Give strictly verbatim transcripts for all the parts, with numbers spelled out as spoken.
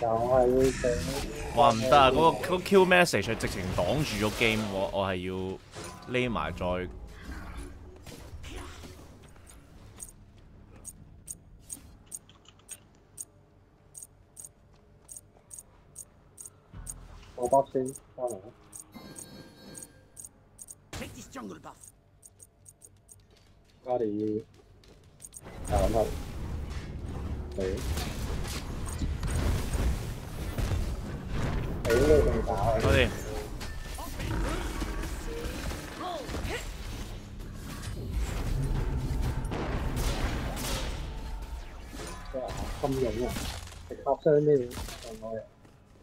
就係會整。 哇唔得啊！嗰、個嗰、個 Q message 係直情擋住咗 game，我我係要匿埋再。 我幫先翻嚟啦。我哋要揾下你。你呢度仲打？ 我哋。 哇！咁勇啊！食盒箱呢啲咁多人。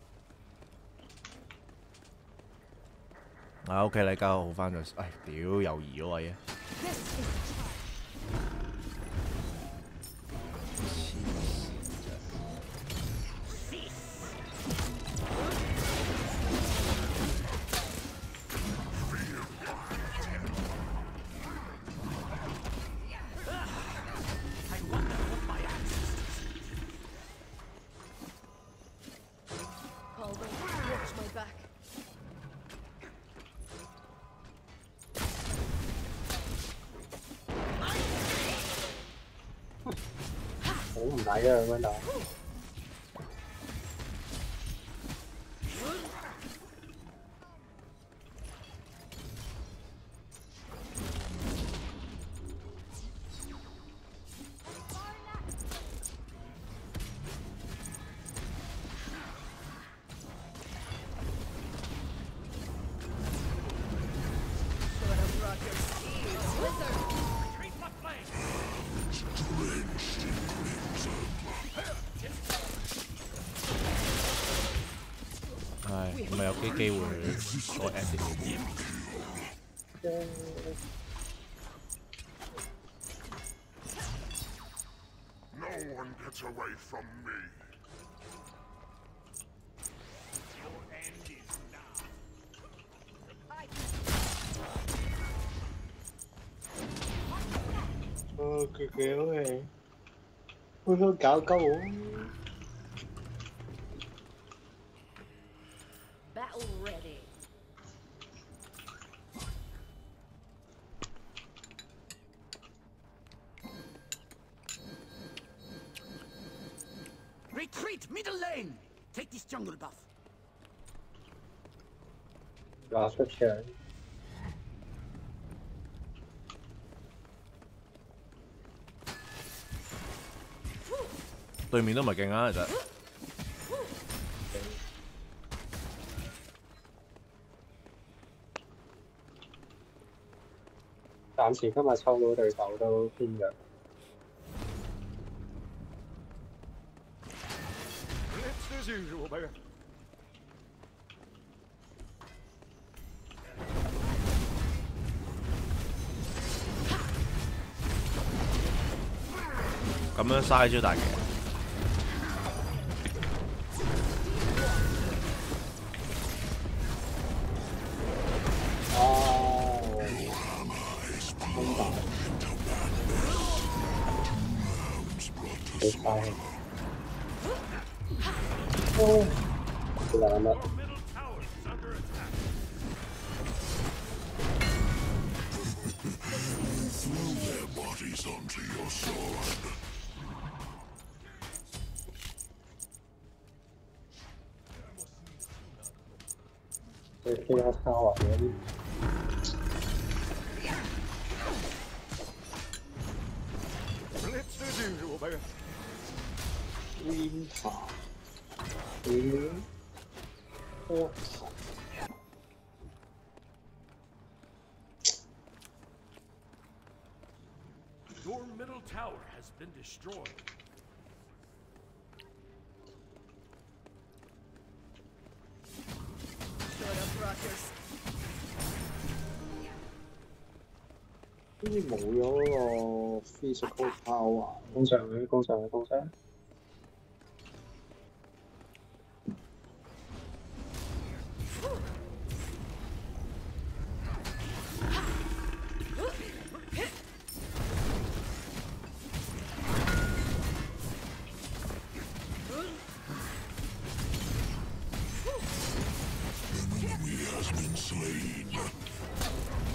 啊 OK 啦，而家好翻咗。唉，屌又移咗位啊！ 好唔抵啊咁樣打。 唉，咁咪有啲機會再 edit 呢啲。 No one gets away from me. Your end is now. 哦，佢佢好嘅，好想搞鳩我。 Battle ready. Retreat, middle lane. Take this jungle buff. 拿出槍。 對面都唔係勁啊，其實。 暫時今日抽到對手都偏弱。 It's as usual, baby. 咁樣嘥咗大嘅。 好快。哦，難啦。對 Chaos Tower 嗰啲。 It's as usual, baby. Winter， 屌，我 Your middle tower has been destroyed. Shut up, rockers. 好似冇咗嗰個 physical power， 攻上去，攻上去，攻上去。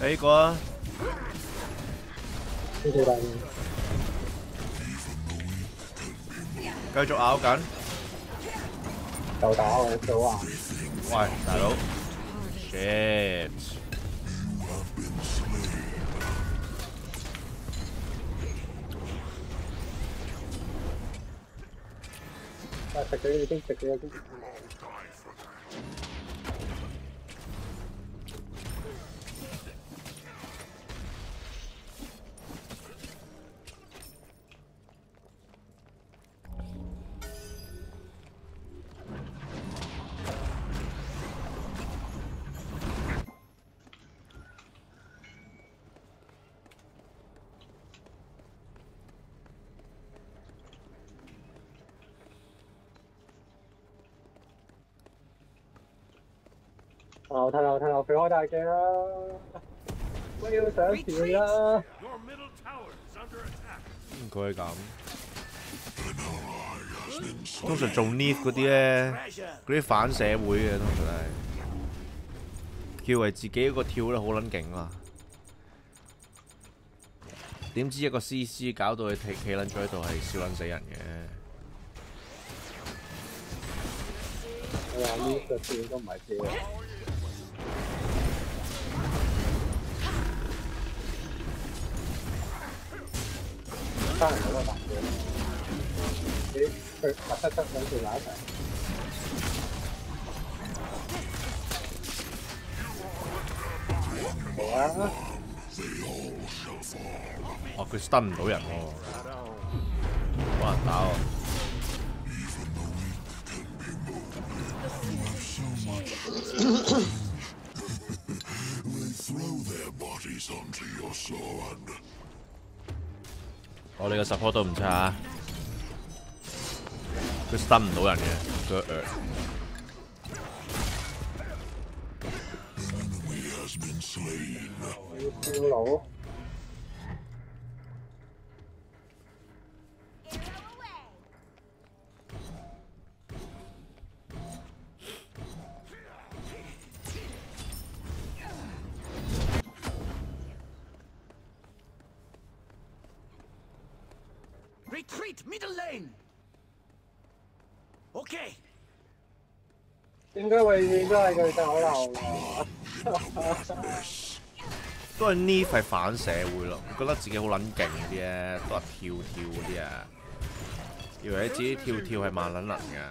呢個啊， 呢條大嘅。 繼續咬緊。 就打我早啊！ 喂，大佬 ，shit！ 啊！食咗已經食咗已經。我睇樓睇樓，佢開大鏡啦！我要上橋啦！ Your middle tower is under attack. 佢係咁。通常做 Nith 嗰啲咧，嗰啲反社會嘅通常係，以為自己一個跳得好撚勁啊！點知一個 C C 搞到佢企企撚咗喺度係笑撚死人嘅。 我話呢個跳都唔係跳。翻嚟嗰個大嘅，你佢核突突兩條埋一齊。好啊！ 哦，佢 stun 唔到人喎，冇人打喎。我哋嘅 support 都唔差，佢 stun 唔到人嘅，佢誒。 跳佬。 Retreat, middle lane. Okay. 點解永遠都係佢走漏啊？ 都係 Nith 係反社會咯，覺得自己好撚勁嗰啲咧，都係跳跳嗰啲啊，以為自己跳跳係萬撚能㗎。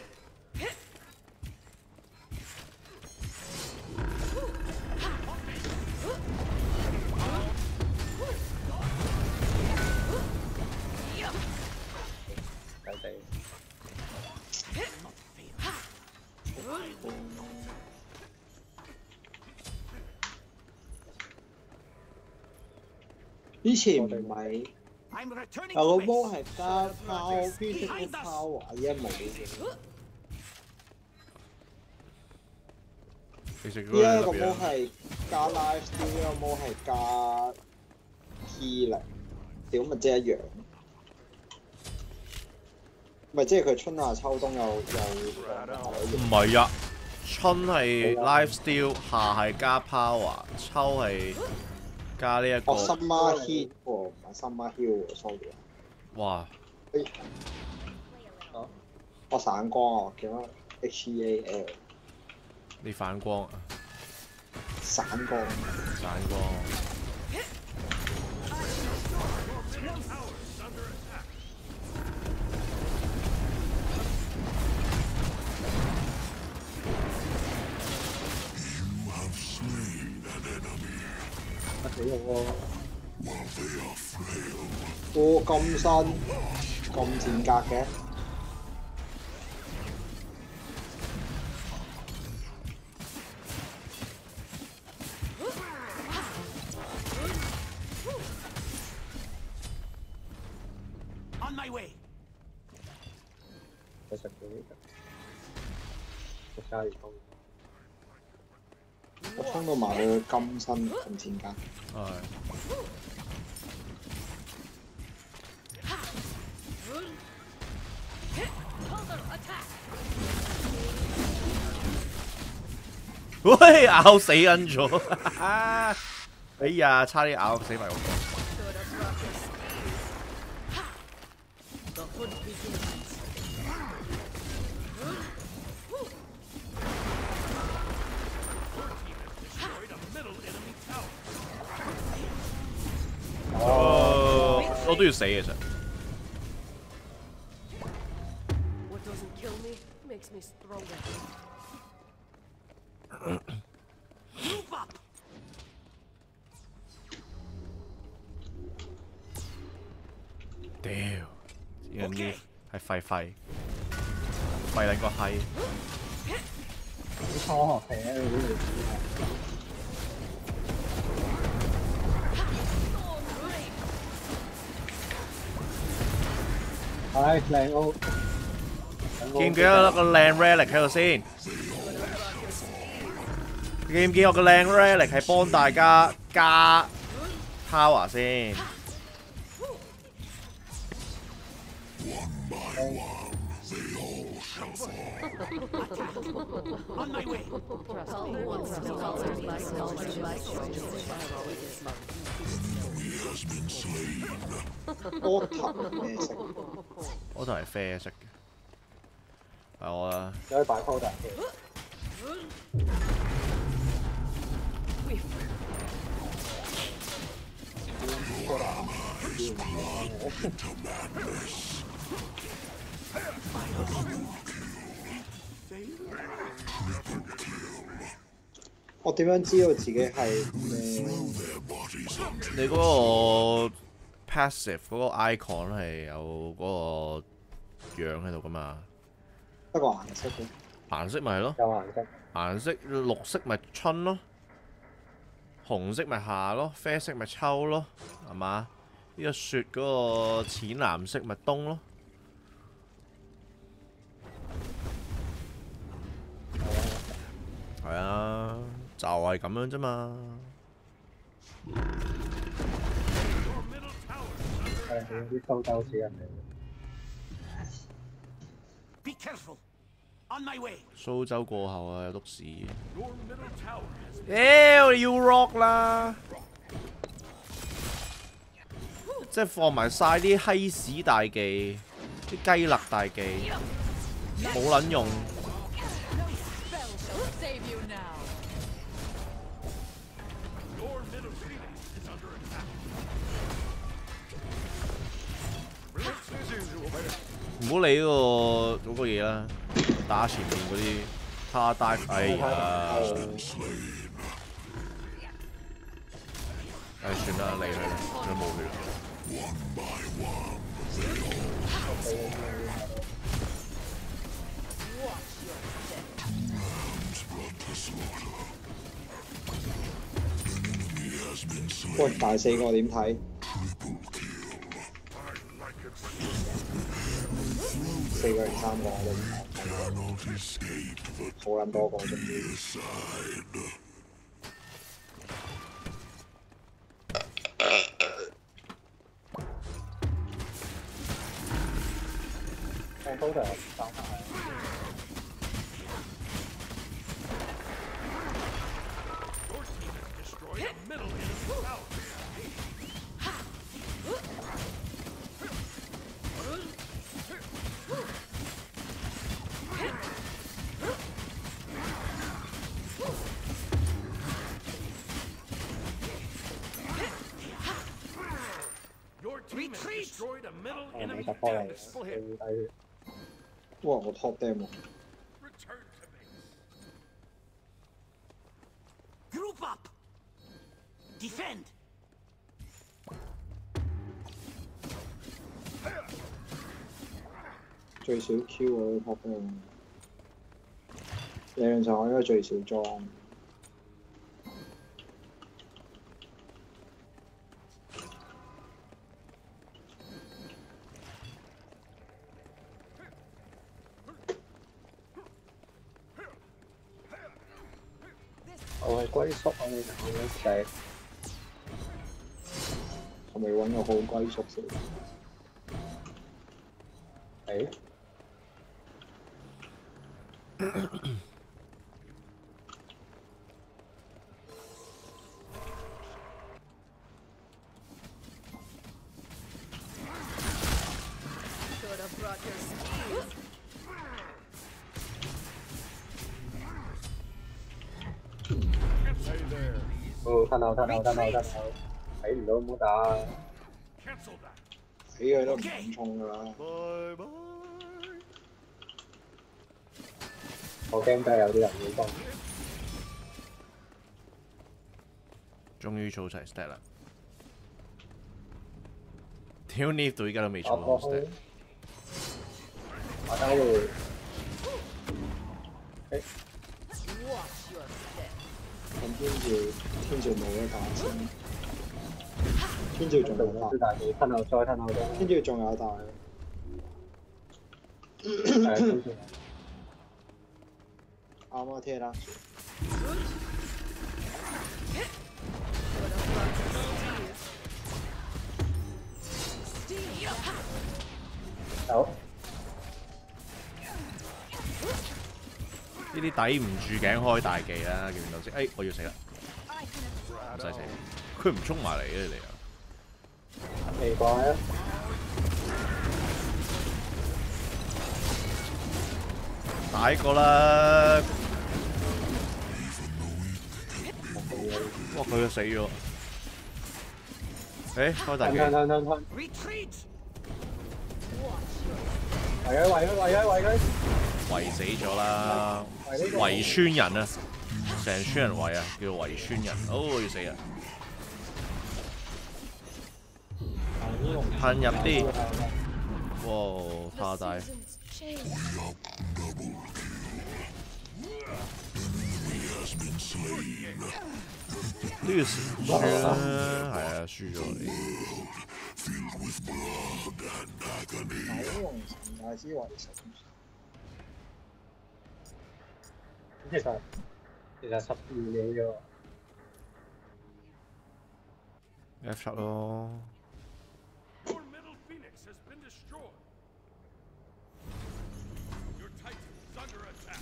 以前唔係有個魔係加拋 physical power， 而家冇嘅。 其實依家個魔係加 life steal， 呢個魔係加 healing， 屌咪即係一樣。咪即係佢春夏秋冬又又唔係啊，春係 life steal， 夏係加 power， 秋係加呢一個。 哦 ，summer heat 喎，唔係 summer heal 喎 ，sorry。 哇！ 誒，啊，我散光啊，叫乜 H E A L。 你反光啊？ 散光。 散光。 死我喎！哦，咁新，咁賤格嘅。 On my way。 我食到呢個，我加熱湯。我衝到埋去金身咁賤格。 係。喂，咬死撚咗！ 哎呀，差啲咬死埋我。 Should have brought your skis. The hunt begins. Destroyed a middle enemy tower. 哦，我都要死其實。 What doesn't kill me makes me stronger. Group up. 屌，人啲係廢廢，廢撚個閪。 好初學嘅呢啲。唉，靚屋。 見唔見有個靚 relic 喺度先？見唔見我個靚 relic 係幫大家加 power 先？ On my way. Trust me, once the colored by soldiers by soldiers. 波塔咩色？ 我就係啡色嘅，係我啦。 你可以擺 powder 嘅。我點樣知道自己係咩？ 你嗰個 passive 嗰個 icon 係有嗰個樣喺度噶嘛？ 得個顏色嘅。 顏色咪係咯， 有顏色。顏色綠色咪春咯，紅色咪夏咯，啡色咪秋咯，係嘛？呢個雪嗰個淺藍色咪冬咯。 係啊，就係咁樣啫嘛。 係啲兜兜死人嚟。 Be careful. On my way. 蘇州過後啊，有篤屎。 Your middle tower has 屌，你要 rock 啦！即係放埋晒啲閪屎大技，啲雞肋大技，冇撚用。 Save you now. your middle phoenix is under attack. 唔好理嗰個嗰個嘢啦，打前面嗰啲他 dive， 哎呀！唉，算啦，理佢啦，佢冇血啦。 喂，大四個點睇？四個定三個我都唔睇，好撚多個總之。我都係三下。 Destroyed a middle enemy tower. Your team has destroyed a middle 我未 enemy 突破嚟， tower. 哇！我 top damn 喎。 Return to base. Group up. Defend. 最少 Q 我都 top damn。理論上我應該最少裝。 我係龜叔，我哋講緊仔，我未揾個好龜叔先。誒？ 哦，吞口吞口吞口吞口，睇唔到唔好打。 Cancel that. 死佢都唔敢衝㗎啦。 拜拜。 我驚真係有啲人會幫。 終於儲齊 stat 啦！屌 Neve 到依家都未儲到 stat。 我等會。誒， Watch your step. 咁天照天照冇得打先，天照仲有大， 大技吞口再吞口再。 天照仲有大。 係啊，天照。 啱啊，貼啦。 好。 呢啲抵唔住頸開大技啦，見唔見到先？哎，我要死啦！唔使死，佢唔衝埋嚟嘅你又。 奇怪啊！ 打一個啦！哇！佢就死咗。誒，開大技。 吞吞吞吞。 Retreat. 圍佢圍佢圍佢圍佢。 圍死咗啦！圍村人啊，成村人圍啊，叫做圍村人。哦，要死啊！噴入啲。哇！太大。都要輸啦，係啊，輸咗你。 九龍城大師圍城。 其實其實十二秒啫喎。 F 七咯。 Your middle phoenix has been destroyed. Your titan is under attack.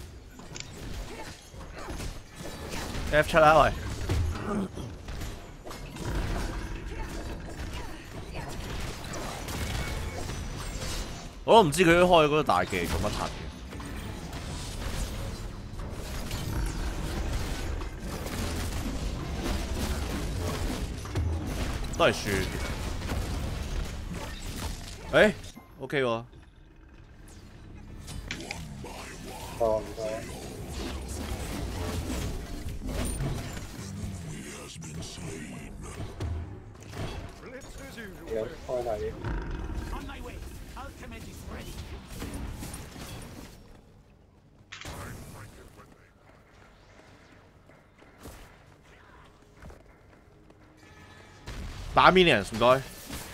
F 七啦喂。我都唔知佢開嗰個大技做乜柒嘅。 都係輸。誒 ，OK 喎。 錯唔錯？有開大嘅。 On my way. Ultimate is ready. 打 minions 唔該。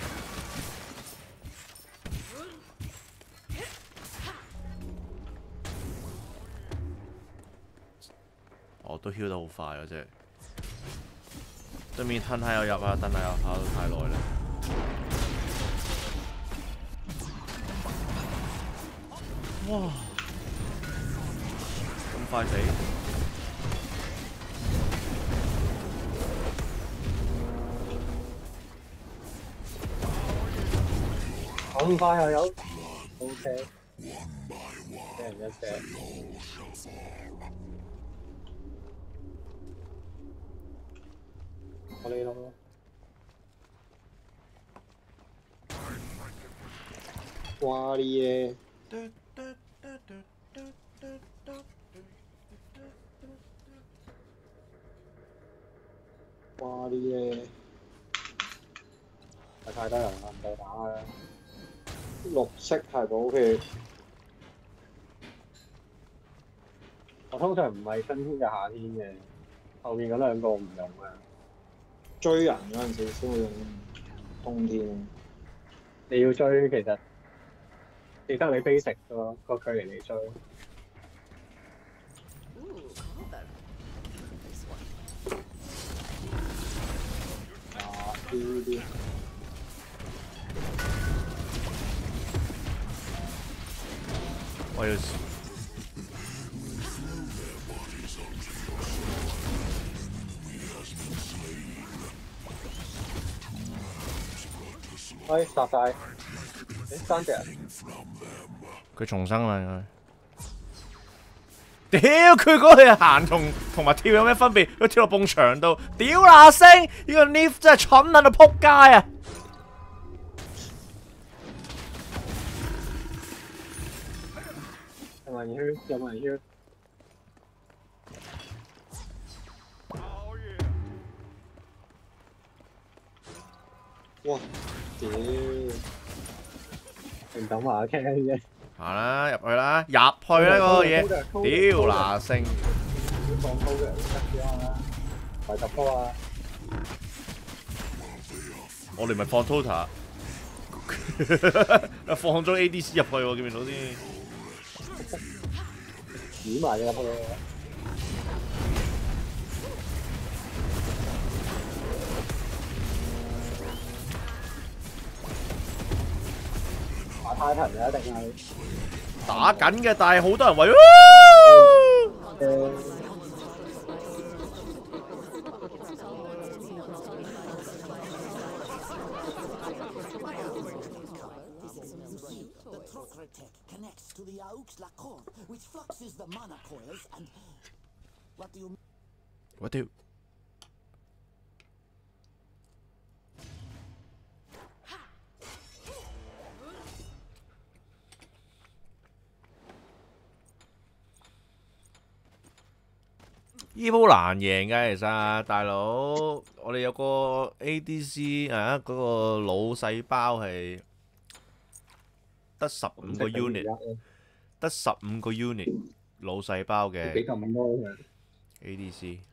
我都 heal 得好快啊！真係。對面吞下又入啊，吞下又跑得太耐啦。哇！咁快死！ 咁快又有 ，OK， 一人一隻。我呢咯。 哇哩耶！哇哩耶！ 太多人啦，唔夠打啊！ 綠色係寶血， 我通常唔係春天就夏天嘅，後面嗰兩個唔用啊。 追人嗰陣時先會用冬天。 你要追其實記得你 basic 個個距離嚟追。 Ooh, combat. This one. 啊，呢啲。 我要。 哎，殺晒！誒，三隻人。 佢重生啦，應該。 屌佢嗰個行同同埋跳有咩分別？佢跳落埲牆度，屌嗱聲！呢個 Nif 真係蠢撚到撲街啊！ 有冇人 heal？ 有冇人 heal？ 哇！屌！ 唔等話傾嘅。 行啦，入去啦，入去啦嗰個嘢，屌嗱聲！ 放高嘅得啊，快十波啊！ 我哋咪放 Tota， 放咗 A D C 入去喎，見唔見到先？ 轉埋入去。打太騰嘅一定係。 打緊嘅，但係好多人為。 誒。 connects to the Aux Lacan, which fluxes the mana coils and what do you What do? 呢鋪難贏㗎，其實大佬，我哋有個 A D C 啊，嗰、嗰個腦細胞係得十五個 unit， 得十五個 unit 腦細胞嘅 A D C。